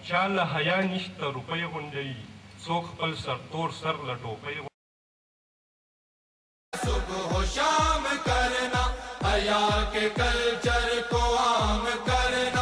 चाल हया निश्त रुपये गुंडई सोख पल सर तोर सर लटोपे सुबह हो शाम करना हया के कल्चर को आम करना।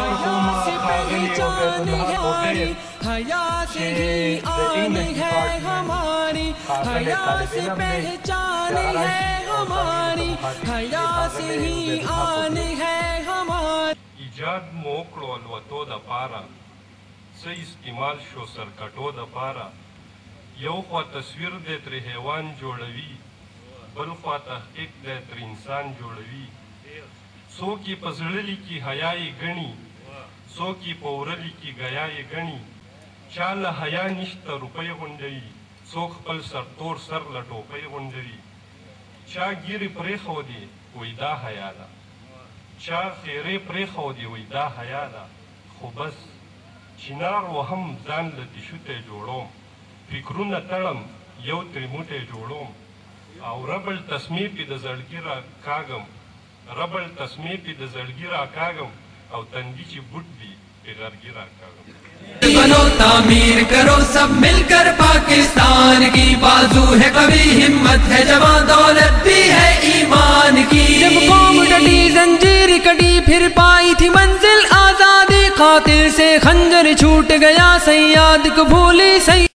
हया से ही आन है हमारी, हया से पहचान है हमारी, हया से ही आन है हमारी। इजाद मोकड़ो अलवतो द पारा से इस्तेमाल शो सर कटो द पारा यौ ख्वा तस्वीर दे त्रे हैवान जोड़वी बल ख्वा तहकीक दे त्रे इंसान जोड़वी। सो की पजड़ली की हयाई गणी सो की पौरली की गयाई गणी चाल हया निश्त रुपये गुंडई सोख पल सर तोर सर लटोपे गुंडई। चा गिर प्रे खोदी वैदा हयाला चा खेरे प्रे खोदी वैदा हयाला खो बस चिनार वहम जान लतिशुते जोड़ोम फिक्रुन तड़म यौ त्रिमुटे जोड़ोम और रबल तस्मी पी द जड़गिरा कागम रबल तस्मी पी द जड़गिरा कागम और तंगी ची बुट दी पिगर गिरा कागम। बनो तामीर करो सब मिलकर पाकिस्तान की, बाजू है कभी हिम्मत है जवां दौलत भी है ईमान की। जब कौम डटी जंजीर कटी फिर पाई थी मंजिल आजादी, कातिल से खंजर छूट गया सैयाद को भूली सही।